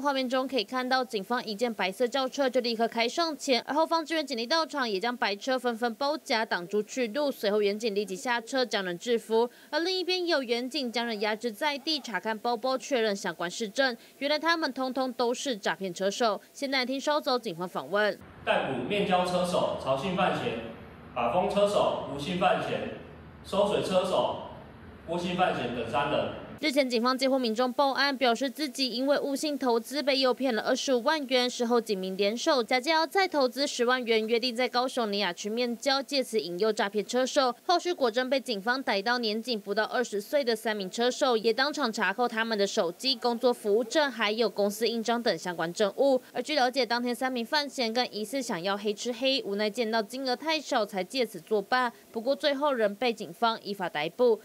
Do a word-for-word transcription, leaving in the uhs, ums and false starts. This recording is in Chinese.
画面中可以看到，警方一见白色轿车就立刻开上前，而后方支援警力到场，也将白车纷纷包夹挡住去路。随后远警立即下车将人制服，而另一边也有远警将人压制在地，查看包包，确认相关事证。原来他们通通都是诈骗车手。现在听收走警方访问， 逮捕面交车手、曹姓犯嫌、把风车手、卢姓犯嫌、收水车手、郭姓犯嫌等三人。 日前，警方接获民众报案，表示自己因为误信投资被诱骗了二十五万元。事后，警民联手，假借要再投资十万元，约定在高雄尼亚区面交，借此引诱诈骗车手。后续果真被警方逮到年仅不到二十岁的三名车手，也当场查扣他们的手机、工作服务证，还有公司印章等相关证物。而据了解，当天三名犯嫌更疑似想要黑吃黑，无奈见到金额太少，才借此作罢。不过最后仍被警方依法逮捕。